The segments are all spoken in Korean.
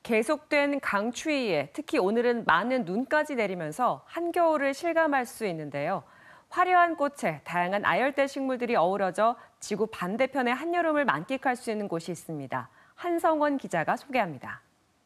계속된 강추위에 특히 오늘은 많은 눈까지 내리면서 한겨울을 실감할 수 있는데요. 화려한 꽃에 다양한 아열대 식물들이 어우러져 지구 반대편의 한여름을 만끽할 수 있는 곳이 있습니다. 한성원 기자가 소개합니다.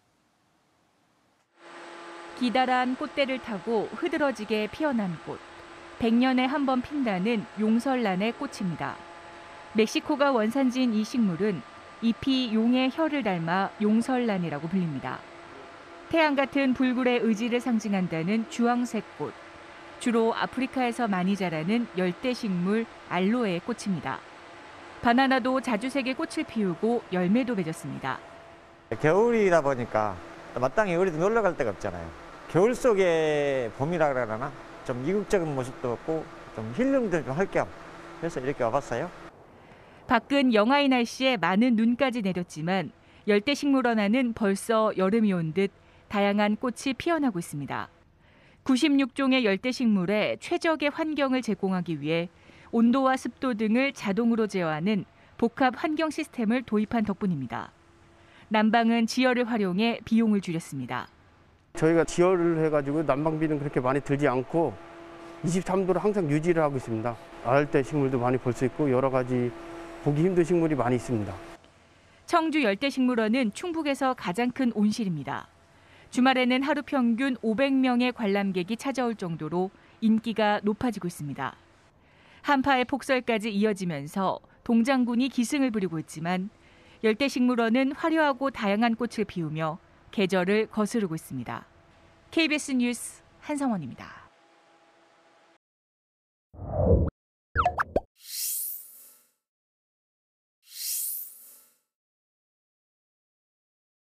기다란 꽃대를 타고 흐드러지게 피어난 꽃. 100년에 한 번 핀다는 용설란의 꽃입니다. 멕시코가 원산지인 이 식물은 잎이 용의 혀를 닮아 용설란이라고 불립니다. 태양 같은 불굴의 의지를 상징한다는 주황색 꽃. 주로 아프리카에서 많이 자라는 열대식물 알로에의 꽃입니다. 바나나도 자주색의 꽃을 피우고 열매도 맺었습니다. 겨울이다 보니까 마땅히 어디도 놀러 갈 데가 없잖아요. 겨울 속에 봄이라 그러나 좀 이국적인 모습도 없고 좀 힐링도 좀 할 겸 그래서 이렇게 와봤어요. 밖은 영하의 날씨에 많은 눈까지 내렸지만 열대식물원 안은 벌써 여름이 온 듯 다양한 꽃이 피어나고 있습니다. 96종의 열대식물에 최적의 환경을 제공하기 위해 온도와 습도 등을 자동으로 제어하는 복합 환경 시스템을 도입한 덕분입니다. 난방은 지열을 활용해 비용을 줄였습니다. 저희가 지열을 해가지고 난방비는 그렇게 많이 들지 않고 23도를 항상 유지를 하고 있습니다. 아열대 식물도 많이 볼 수 있고 여러 가지 보기 힘든 식물이 많이 있습니다. 청주 열대식물원은 충북에서 가장 큰 온실입니다. 주말에는 하루 평균 500명의 관람객이 찾아올 정도로 인기가 높아지고 있습니다. 한파의 폭설까지 이어지면서 동장군이 기승을 부리고 있지만 열대식물원은 화려하고 다양한 꽃을 피우며 계절을 거스르고 있습니다. KBS 뉴스 한성원입니다.